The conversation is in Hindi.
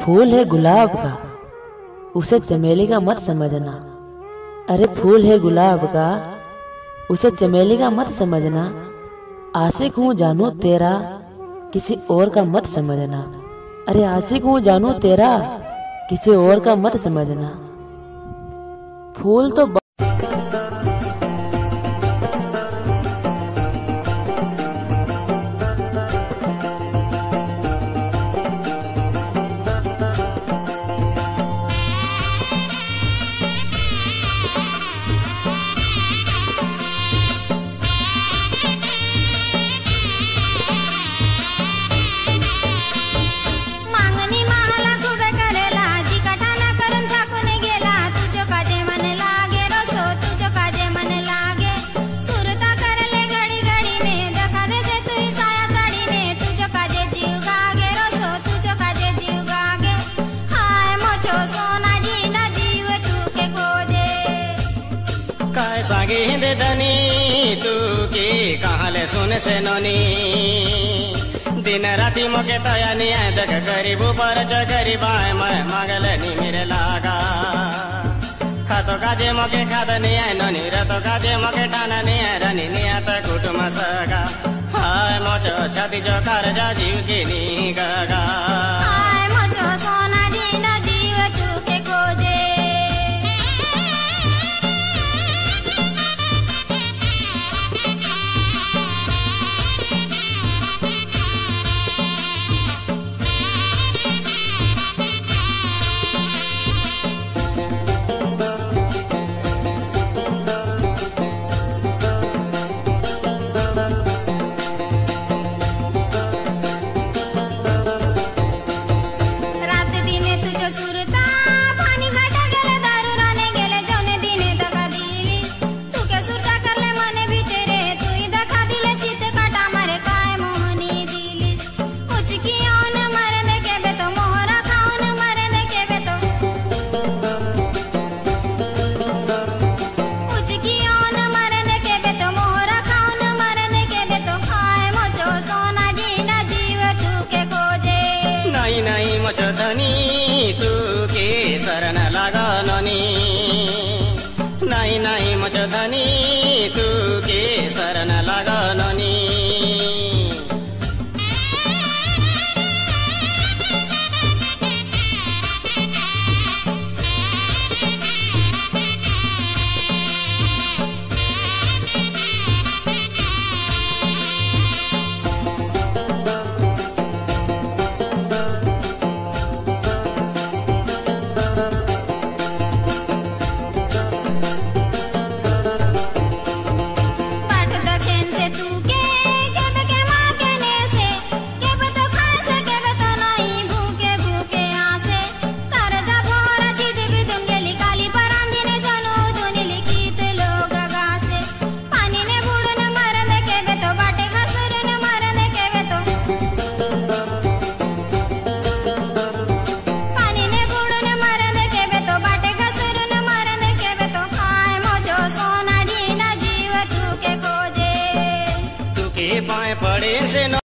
फूल है गुलाब का, उसे चमेली का मत समझना। अरे फूल है गुलाब का, उसे चमेली का मत समझना। आशिक हूँ जानू तेरा, किसी और का मत समझना। अरे आशिक हूँ जानू तेरा, किसी और का मत समझना। फूल तो सागी हिंद धनी तू की कहाले सुन से नोनी दिन राती मोके तयानी देख गरीबू पर गरीब मैं मांगल नी मेरे लागा खातो काजे मोके खाद नहीं है नोनी रतो काजे मोके ठाना नहीं है रनी नियत कुटुम सगा हाय मोचो छाती जो कर जा जीव की नी गगा हाय मोचो सोना दीना जीव तू के खोजे नहीं मोचो धनी तू के शरण लगा ननी नहीं मोचो धनी तू के शरण लगा ननी पाए पड़े से